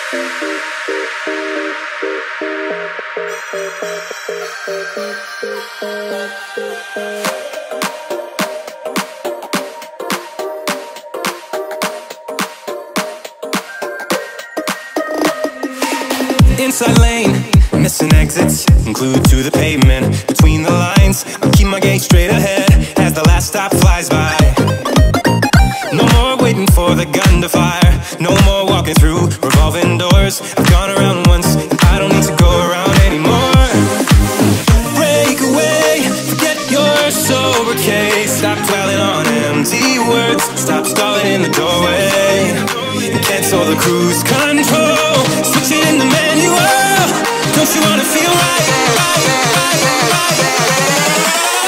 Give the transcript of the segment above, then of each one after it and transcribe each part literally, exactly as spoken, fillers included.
Inside lane, missing exits, glued to the pavement. Between the lines, I'll keep my gaze straight ahead as the last stop flies by. No more waiting for the gun to fire, no more walking through revolving doors. I've gone around once, and I don't need to go around anymore. Break away, forget your sober case. Stop dwelling on empty words, stop stalling in the doorway, and cancel the cruise control. Switch it in the manual. Don't you wanna feel right? right, right, right, right.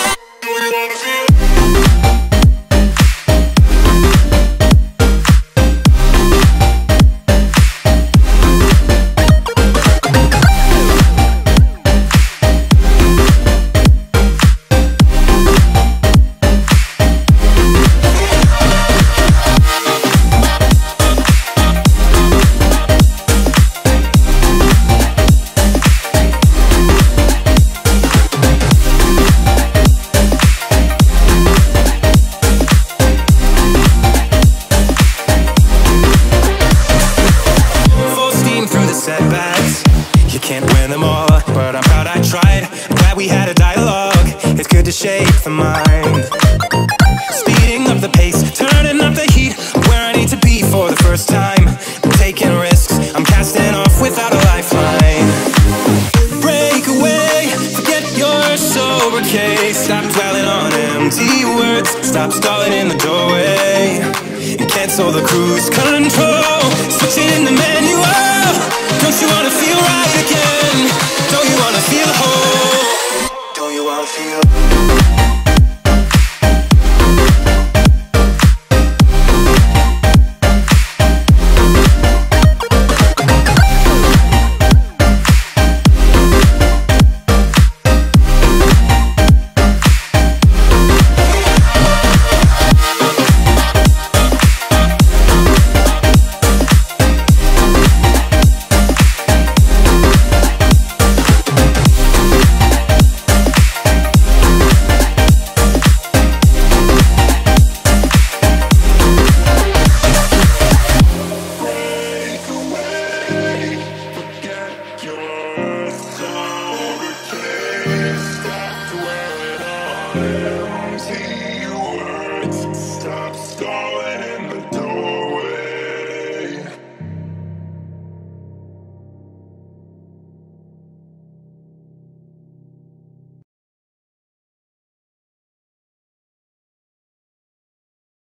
Setbacks, you can't win them all, but I'm proud I tried. I'm glad we had a dialogue. It's good to shape the mind, speeding up the pace, turning up the heat. I'm where I need to be for the first time. I'm taking risks, I'm casting off without a lifeline. Break away, forget your sober case. Stop dwelling on empty words, stop stalling in the doorway, and cancel the cruise control.